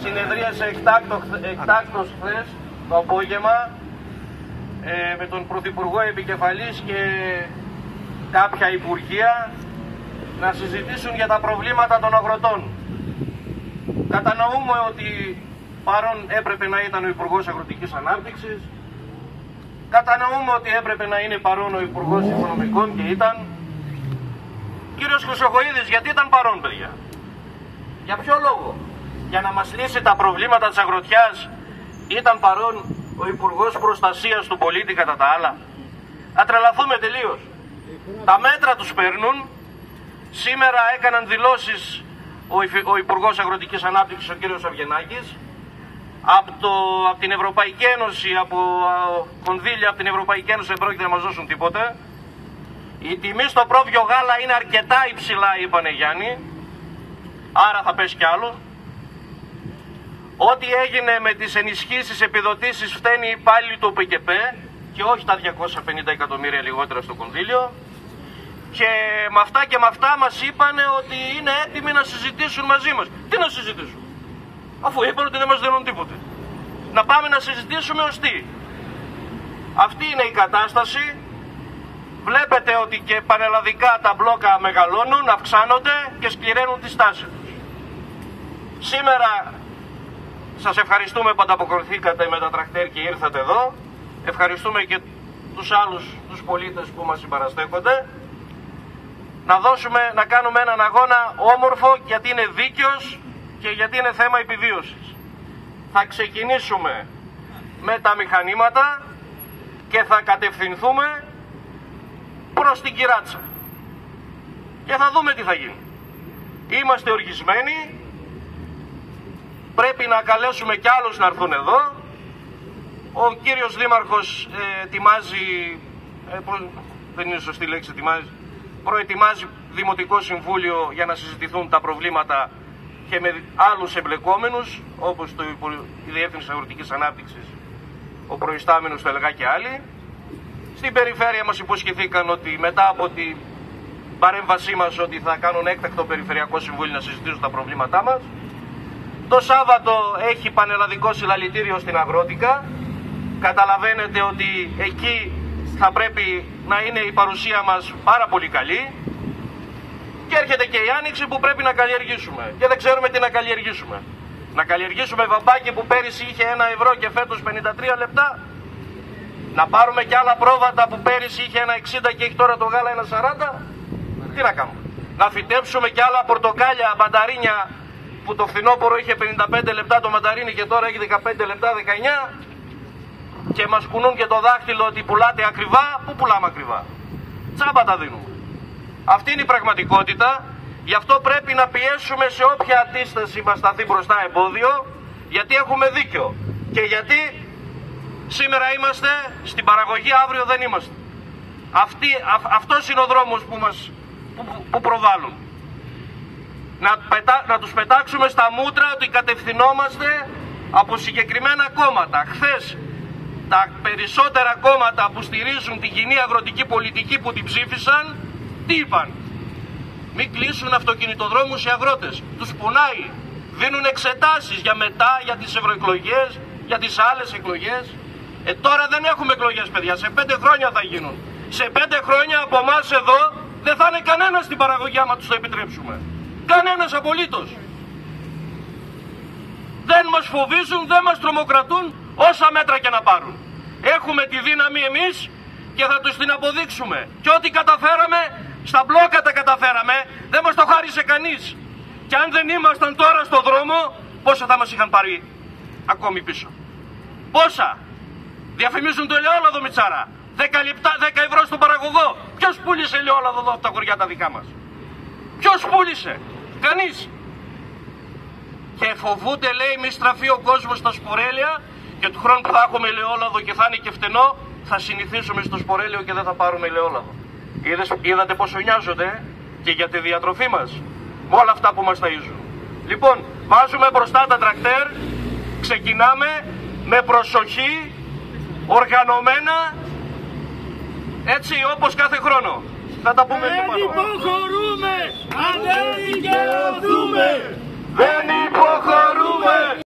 συνεδρίασε εκτάκτος χθες το απόγευμα με τον Πρωθυπουργό επικεφαλής και κάποια υπουργεία να συζητήσουν για τα προβλήματα των αγροτών. Κατανοούμε ότι παρόν έπρεπε να ήταν ο Υπουργός Αγροτικής Ανάπτυξης, κατανοούμε ότι έπρεπε να είναι παρόν ο Υπουργός Οικονομικών και ήταν. Κύριος Χρυσοχοΐδης, γιατί ήταν παρόν, παιδιά? Για ποιο λόγο? Για να μας λύσει τα προβλήματα της αγροτιάς ήταν παρόν ο Υπουργός Προστασίας του Πολίτη κατά τα άλλα? Θα τρελαθούμε τελείως. Τα μέτρα τους παίρνουν. Σήμερα έκαναν δηλώσεις ο Υπουργός Αγροτικής Ανάπτυξης, ο κύριος Αβγενάκης, από την Ευρωπαϊκή Ένωση, από κονδύλια από την Ευρωπαϊκή Ένωση δεν πρόκειται να μας δώσουν τίποτε. Η τιμή στο πρόβιο γάλα είναι αρκετά υψηλά, είπανε Γιάννη, άρα θα πέσει κι άλλο. Ό,τι έγινε με τις ενισχύσεις, επιδοτήσεις φταίνει οι υπάλληλοι του ΟΠΚΠ και όχι τα 250 εκατομμύρια λιγότερα στο κονδύλιο. Και με αυτά και με αυτά μας είπανε ότι είναι έτοιμοι να συζητήσουν μαζί μας. Τι να συζητήσουν? Αφού είπαν ότι δεν μας δίνουν τίποτε. Να πάμε να συζητήσουμε ως τι? Αυτή είναι η κατάσταση. Βλέπετε ότι και πανελλαδικά τα μπλόκα μεγαλώνουν, αυξάνονται και σκληραίνουν τη στάση τους. Σήμερα σας ευχαριστούμε που ανταποκριθήκατε με τα τρακτέρ και ήρθατε εδώ. Ευχαριστούμε και τους άλλους τους πολίτες που μας συμπαραστέκονται. Να κάνουμε έναν αγώνα όμορφο, γιατί είναι δίκαιος και γιατί είναι θέμα επιβίωσης. Θα ξεκινήσουμε με τα μηχανήματα και θα κατευθυνθούμε προς την Κυράτσα. Και θα δούμε τι θα γίνει. Είμαστε οργισμένοι. Πρέπει να καλέσουμε κι άλλους να έρθουν εδώ. Ο κύριος Δήμαρχος ετοιμάζει, δεν είναι σωστή λέξη ετοιμάζει, προετοιμάζει Δημοτικό Συμβούλιο για να συζητηθούν τα προβλήματα και με άλλους εμπλεκόμενους, όπως η Διεύθυνση Αγροτικής Ανάπτυξης, ο προϊστάμενος, το έλεγα, και άλλοι. Στην περιφέρεια μας υποσχεθήκαν ότι μετά από την παρέμβασή μας ότι θα κάνουν έκτακτο Περιφερειακό Συμβούλιο να συζητήσουν τα προβλήματά μας. Το Σάββατο έχει πανελλαδικό συλλαλητήριο στην Αγρότικα. Καταλαβαίνετε ότι εκεί θα πρέπει να είναι η παρουσία μας πάρα πολύ καλή. Και έρχεται και η Άνοιξη που πρέπει να καλλιεργήσουμε. Και δεν ξέρουμε τι να καλλιεργήσουμε. Να καλλιεργήσουμε βαμπάκι που πέρυσι είχε 1 ευρώ και φέτος 53 λεπτά. Να πάρουμε και άλλα πρόβατα που πέρυσι είχε 1,60 και έχει τώρα το γάλα 1,40. Τι να κάνουμε? Να φυτέψουμε και άλλα πορτοκάλια, μανταρίνια που το φθινόπωρο είχε 55 λεπτά το μανταρίνι και τώρα έχει 15 λεπτά, 19. Και μας κουνούν και το δάχτυλο ότι πουλάτε ακριβά. Πού πουλάμε ακριβά? Τσάμπα τα δίνουμε. Αυτή είναι η πραγματικότητα. Γι' αυτό πρέπει να πιέσουμε σε όποια αντίσταση μας σταθεί μπροστά εμπόδιο, γιατί έχουμε δίκιο. Και γιατί σήμερα είμαστε στην παραγωγή, αύριο δεν είμαστε. Αυτός είναι ο δρόμος που προβάλλουν. Να τους πετάξουμε στα μούτρα ότι κατευθυνόμαστε από συγκεκριμένα κόμματα. Χθες τα περισσότερα κόμματα που στηρίζουν την κοινή αγροτική πολιτική που την ψήφισαν, τι είπαν? Μην κλείσουν αυτοκινητοδρόμους οι αγρότες. Τους πονάει. Δίνουν εξετάσεις για μετά, για τις ευρωεκλογές, για τις άλλες εκλογές. Τώρα δεν έχουμε εκλογές, παιδιά. Σε 5 χρόνια θα γίνουν. Σε 5 χρόνια από εμάς εδώ δεν θα είναι κανένας στην παραγωγή άμα τους το επιτρέψουμε. Κανένας απολύτως. Δεν μας φοβίζουν, δεν μας τρομοκρατούν όσα μέτρα και να πάρουν. Έχουμε τη δύναμη εμείς και θα τους την αποδείξουμε. Και ό,τι καταφέραμε, στα μπλόκα τα καταφέραμε, δεν μας το χάρισε κανείς. Και αν δεν ήμασταν τώρα στο δρόμο, πόσα θα μας είχαν πάρει ακόμη πίσω? Πόσα? Διαφημίζουν το ελαιόλαδο, Μητσάρα. 10 ευρώ στον παραγωγό. Ποιος πούλησε ελαιόλαδο εδώ από τα χωριά τα δικά μας? Ποιος πούλησε? Κανείς. Και φοβούνται, λέει, μη στραφεί ο κόσμος στα σπορέλαια και του χρόνου που θα έχουμε ελαιόλαδο και θα είναι και φτηνό, θα συνηθίσουμε στο σπορέλαιο και δεν θα πάρουμε ελαιόλαδο. Είδατε πόσο νοιάζονται και για τη διατροφή μας, με όλα αυτά που μας ταΐζουν. Λοιπόν, βάζουμε μπροστά τα τρακτέρ, ξεκινάμε με προσοχή, οργανωμένα, έτσι όπως κάθε χρόνο. Θα τα πούμε λίγο πάνω. Δεν υποχωρούμε, αν δεν δικαιωθούμε. Δεν υποχωρούμε.